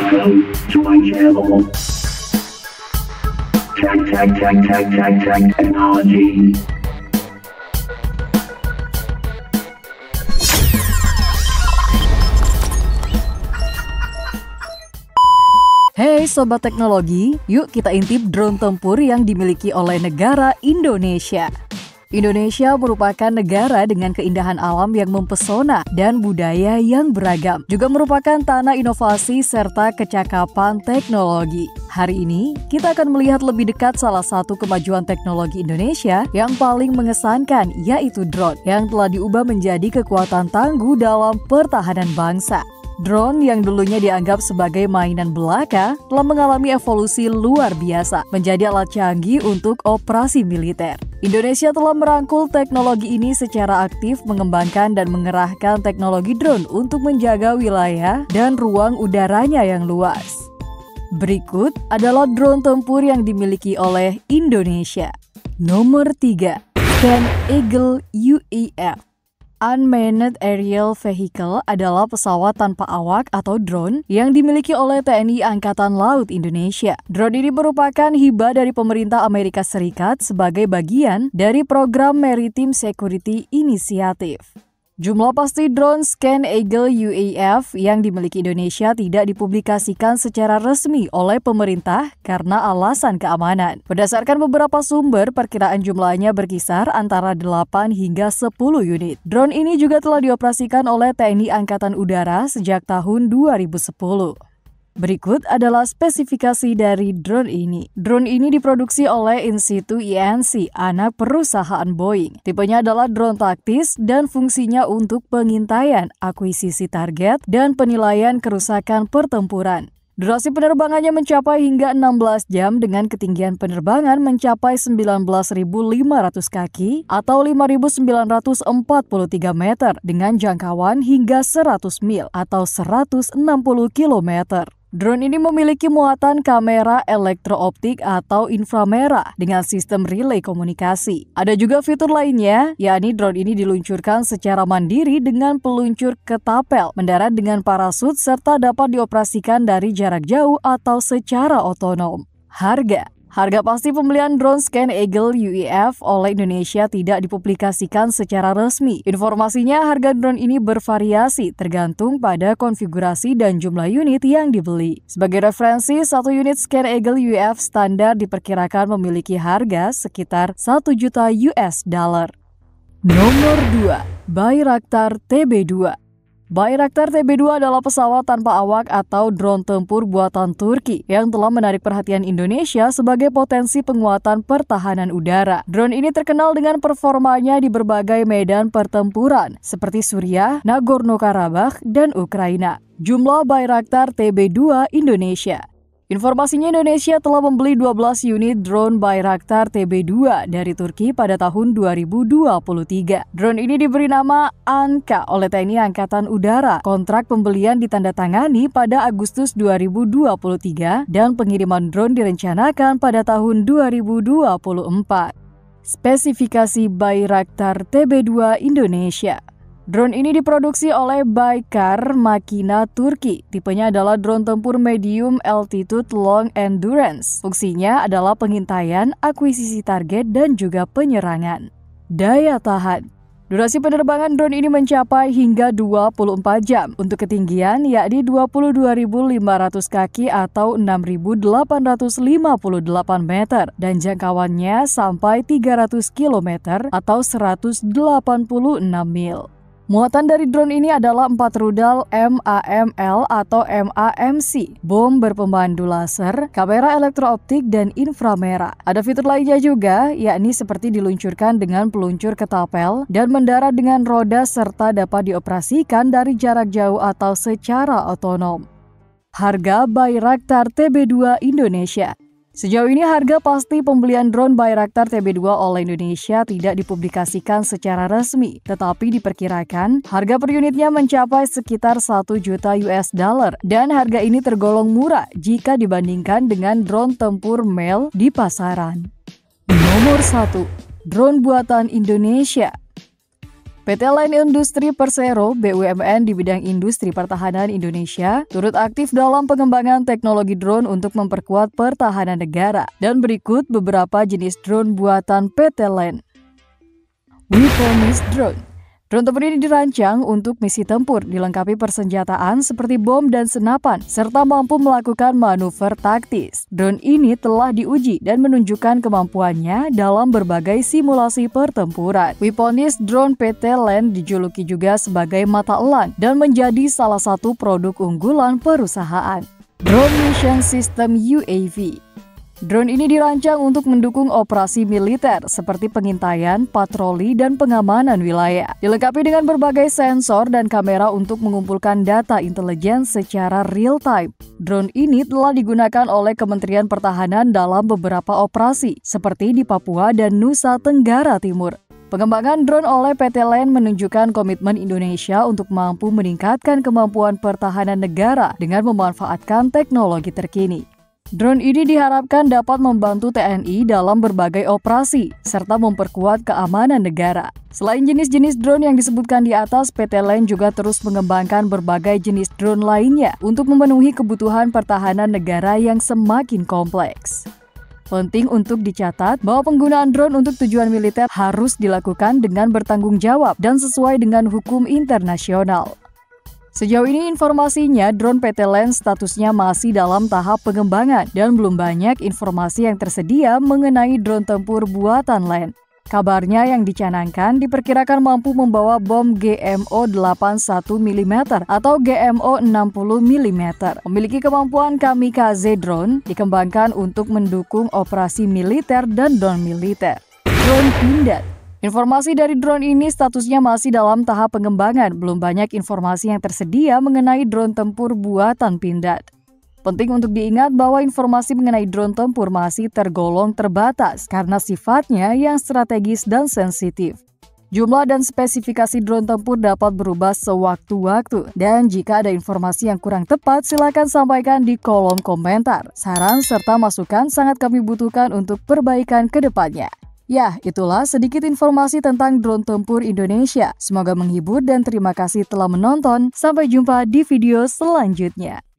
Welcome to my channel. Tech Technology. Hey Sobat Teknologi, yuk kita intip drone tempur yang dimiliki oleh negara Indonesia. Indonesia merupakan negara dengan keindahan alam yang mempesona dan budaya yang beragam. Juga merupakan tanah inovasi serta kecakapan teknologi. Hari ini, kita akan melihat lebih dekat salah satu kemajuan teknologi Indonesia yang paling mengesankan, yaitu drone, yang telah diubah menjadi kekuatan tangguh dalam pertahanan bangsa. Drone yang dulunya dianggap sebagai mainan belaka telah mengalami evolusi luar biasa menjadi alat canggih untuk operasi militer. Indonesia telah merangkul teknologi ini secara aktif mengembangkan dan mengerahkan teknologi drone untuk menjaga wilayah dan ruang udaranya yang luas. Berikut adalah drone tempur yang dimiliki oleh Indonesia. Nomor 3, Scan Eagle UAV. Unmanned Aerial Vehicle adalah pesawat tanpa awak atau drone yang dimiliki oleh TNI Angkatan Laut Indonesia. Drone ini merupakan hibah dari pemerintah Amerika Serikat sebagai bagian dari program Maritime Security Initiative. Jumlah pasti drone Scan Eagle UAV yang dimiliki Indonesia tidak dipublikasikan secara resmi oleh pemerintah karena alasan keamanan. Berdasarkan beberapa sumber, perkiraan jumlahnya berkisar antara 8 hingga 10 unit. Drone ini juga telah dioperasikan oleh TNI Angkatan Udara sejak tahun 2010. Berikut adalah spesifikasi dari drone ini. Drone ini diproduksi oleh Insitu Inc, anak perusahaan Boeing. Tipenya adalah drone taktis dan fungsinya untuk pengintaian, akuisisi target, dan penilaian kerusakan pertempuran. Durasi penerbangannya mencapai hingga 16 jam dengan ketinggian penerbangan mencapai 19.500 kaki atau 5.943 meter dengan jangkauan hingga 100 mil atau 160 kilometer. Drone ini memiliki muatan kamera elektrooptik atau inframerah dengan sistem relay komunikasi. Ada juga fitur lainnya, yakni drone ini diluncurkan secara mandiri dengan peluncur ketapel, mendarat dengan parasut, serta dapat dioperasikan dari jarak jauh atau secara otonom. Harga pasti pembelian drone Scan Eagle UAV oleh Indonesia tidak dipublikasikan secara resmi. Informasinya, harga drone ini bervariasi tergantung pada konfigurasi dan jumlah unit yang dibeli. Sebagai referensi, satu unit Scan Eagle UAV standar diperkirakan memiliki harga sekitar 1 juta US dollar. Nomor 2, Bayraktar TB2. Bayraktar TB2 adalah pesawat tanpa awak atau drone tempur buatan Turki yang telah menarik perhatian Indonesia sebagai potensi penguatan pertahanan udara. Drone ini terkenal dengan performanya di berbagai medan pertempuran seperti Suriah, Nagorno-Karabakh, dan Ukraina. Jumlah Bayraktar TB2 Indonesia. Informasinya, Indonesia telah membeli 12 unit drone Bayraktar TB2 dari Turki pada tahun 2023. Drone ini diberi nama Anka oleh TNI Angkatan Udara. Kontrak pembelian ditandatangani pada Agustus 2023 dan pengiriman drone direncanakan pada tahun 2024. Spesifikasi Bayraktar TB2 Indonesia. Drone ini diproduksi oleh Baykar Makina Turki. Tipenya adalah drone tempur medium altitude long endurance. Fungsinya adalah pengintaian, akuisisi target, dan juga penyerangan. Daya tahan. Durasi penerbangan drone ini mencapai hingga 24 jam. Untuk ketinggian yakni 22.500 kaki atau 6.858 meter dan jangkauannya sampai 300 km atau 186 mil. Muatan dari drone ini adalah 4 rudal MAML atau MAMC, bom berpemandu laser, kamera elektrooptik, dan inframerah. Ada fitur lainnya juga, yakni seperti diluncurkan dengan peluncur ketapel dan mendarat dengan roda serta dapat dioperasikan dari jarak jauh atau secara otonom. Harga Bayraktar TB2 Indonesia. Sejauh ini harga pasti pembelian drone Bayraktar TB2 oleh Indonesia tidak dipublikasikan secara resmi, tetapi diperkirakan harga per unitnya mencapai sekitar 1 juta US dollar dan harga ini tergolong murah jika dibandingkan dengan drone tempur MEL di pasaran. Nomor 1, drone buatan Indonesia. PT Line Industri Persero, BUMN di bidang industri pertahanan Indonesia, turut aktif dalam pengembangan teknologi drone untuk memperkuat pertahanan negara. Dan berikut beberapa jenis drone buatan PT Line. Weaponized Drone. Drone tempur ini dirancang untuk misi tempur, dilengkapi persenjataan seperti bom dan senapan, serta mampu melakukan manuver taktis. Drone ini telah diuji dan menunjukkan kemampuannya dalam berbagai simulasi pertempuran. Weaponized Drone PT Line dijuluki juga sebagai mata elang dan menjadi salah satu produk unggulan perusahaan. Drone Mission System UAV. Drone ini dirancang untuk mendukung operasi militer seperti pengintaian, patroli, dan pengamanan wilayah. Dilengkapi dengan berbagai sensor dan kamera untuk mengumpulkan data intelijen secara real-time. Drone ini telah digunakan oleh Kementerian Pertahanan dalam beberapa operasi, seperti di Papua dan Nusa Tenggara Timur. Pengembangan drone oleh PT Line menunjukkan komitmen Indonesia untuk mampu meningkatkan kemampuan pertahanan negara dengan memanfaatkan teknologi terkini. Drone ini diharapkan dapat membantu TNI dalam berbagai operasi, serta memperkuat keamanan negara. Selain jenis-jenis drone yang disebutkan di atas, PT Line juga terus mengembangkan berbagai jenis drone lainnya untuk memenuhi kebutuhan pertahanan negara yang semakin kompleks. Penting untuk dicatat bahwa penggunaan drone untuk tujuan militer harus dilakukan dengan bertanggung jawab dan sesuai dengan hukum internasional. Sejauh ini informasinya, drone PT Line statusnya masih dalam tahap pengembangan dan belum banyak informasi yang tersedia mengenai drone tempur buatan Line. Kabarnya yang dicanangkan diperkirakan mampu membawa bom GMO 81 mm atau GMO 60 mm. Memiliki kemampuan kamikaze drone, dikembangkan untuk mendukung operasi militer dan non-militer. Drone Pindad. Informasi dari drone ini statusnya masih dalam tahap pengembangan, belum banyak informasi yang tersedia mengenai drone tempur buatan Pindad. Penting untuk diingat bahwa informasi mengenai drone tempur masih tergolong terbatas karena sifatnya yang strategis dan sensitif. Jumlah dan spesifikasi drone tempur dapat berubah sewaktu-waktu, dan jika ada informasi yang kurang tepat, silakan sampaikan di kolom komentar. Saran serta masukan sangat kami butuhkan untuk perbaikan ke depannya. Ya, itulah sedikit informasi tentang drone tempur Indonesia. Semoga menghibur dan terima kasih telah menonton. Sampai jumpa di video selanjutnya.